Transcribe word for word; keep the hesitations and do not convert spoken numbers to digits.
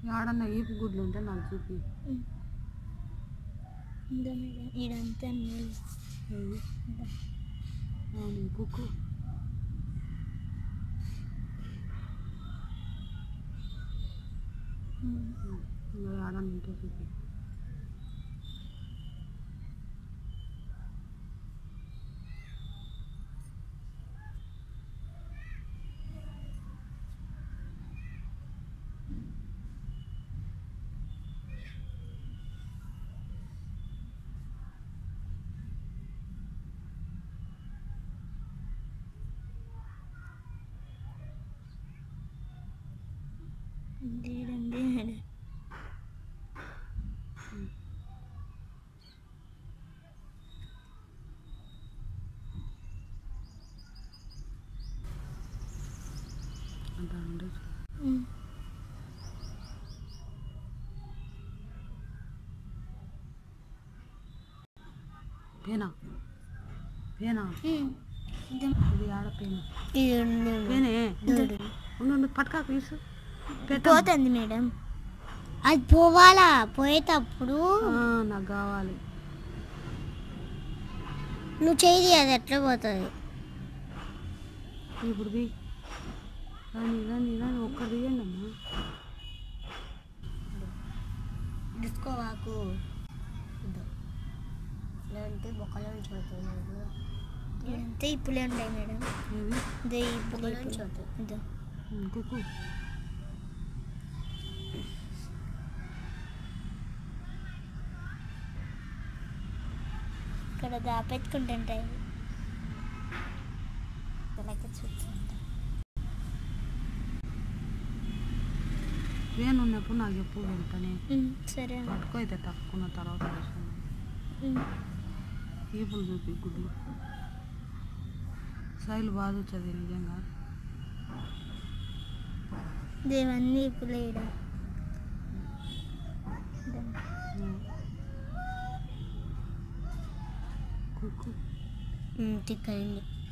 ఆడన్నా ఈపు గుడ్లు ఉంటే నాకు చూపి. ఇదంతా కుక్కు ఆడన్నా ఉంటే చూపి. అంతా ఉండొచ్చు. పేనా పేనా ఇది ఆడ పేను పేనే ఉండు పట్టుకాకు తీసు పోతుంది మేడం. అది పోవాలా, పోయేటప్పుడు నాకు కావాలి. నువ్వు చేయి అది ఎట్లా పోతుంది ఇప్పుడు బి రాని రాని రాని ఒక్క తీయండి అమ్మా. తీసుకోవాకు లేదంటే బొక్కలో నుంచి పోతుంది. ఇదంతా ఇప్పులే ఉంటాయి మేడం. ఇదే ఇప్పులే ఇదో కుక్కు ఇక్కడ దాపెట్టుకుంటుంటాయి. ఇలాగే చూస్తుంటా. వేను ఉన్నప్పుడు నాకు ఎప్పుడు వెళ్తానే. సరే పట్టుకో అయితే తక్కువ తర్వాత ఈపులు చూపి గుడ్లు సైలు బాగా వచ్చేది నిజంగా. దేవన్నీ ఇప్పులే కుక్కు టిక్ అయింది.